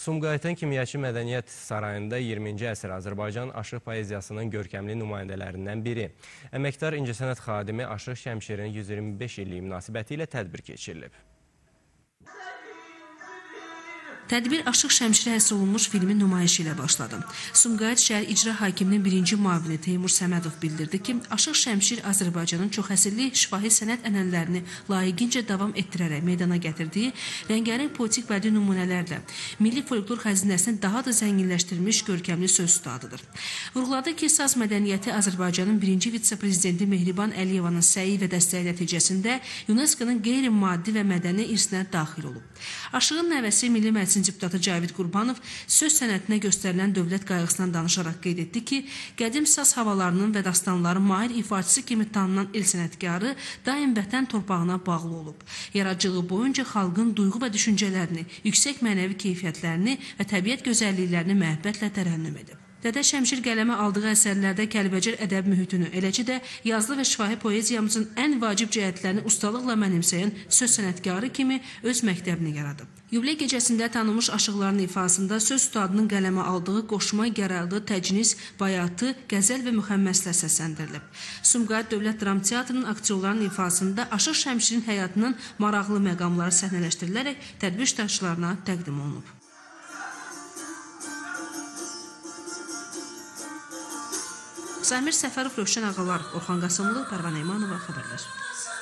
Sumqayıtın Kimyaçı Mədəniyyət Sarayında 20-ci əsr Azərbaycan aşıq poeziyasının görkəmli nümayəndələrindən biri. Əməkdar incəsənət xadimi Aşıq Şəmşirin 125 illiyi münasibətilə tədbir keçirilib. Tədbir Aşıq Şəmşirə həsr olunmuş filmin nümayişi ilə başladı. Sumqayıt şəhər icra hakiminin birinci müavini Teymur Səmədov bildirdi ki, Aşıq Şəmşir Azərbaycanın çoxəsrli şifahi sənət ənənələrini layiqincə davam etdirərək meydana gətirdiyi rəngarəng poetik bədii nümunələrlə milli folklor xəzinəsini daha da zənginləşdirmiş görkəmli söz ustadıdır. Vurğuladı ki, saz mədəniyyəti Azərbaycanın birinci vitse-prezidenti Mehriban Əliyevanın səyi və dəstəyi nəticəsində UNESCO-nun qeyri-maddi və mədəni irsinə daxil olub. Aşığın nəvəsi Milli Məclisin deputatı Cavid Qurbanov söz sənətinə göstərilən dövlət qayğısından danışaraq qeyd etdi ki, qədim saz havalarının və dastanların mahir ifaçısı kimi tanınan el sənətkarı daim vətən torpağına bağlı olub. Yaradıcılığı boyunca xalqın duyğu və düşüncələrini, yüksək mənəvi keyfiyyətlərini və təbiət gözəlliklərini məhəbbətlə tərənnüm edib. Dədə Şəmşir qələmə aldığı əsərlərdə Kəlbəcər ədəb mühitini, eləcə də yazılı və şifahi poeziyamızın ən vacib cəhətlərini ustalıqla mənimsəyən söz sənətkarı kimi öz məktəbini yaradıb. Yubiley gecəsində tanınmış aşıqların ifasında söz ustadının qələmə aldığı qoşma, gəraldı, təcnis, bayatı, qəzəl və müxəmməslər səsləndirilib. Sumqayıt Dövlət Dram Teatrının aktyorlarının ifasında Aşıq Şəmşirin həyatının maraqlı məqamları səhnələşdirilərək tədbir iştirakçılarına təqdim olunub. Samir Səfərov, Rövşən Ağalarov, Orxan Qasımlı, Pərvanə İmanova xəbərlər.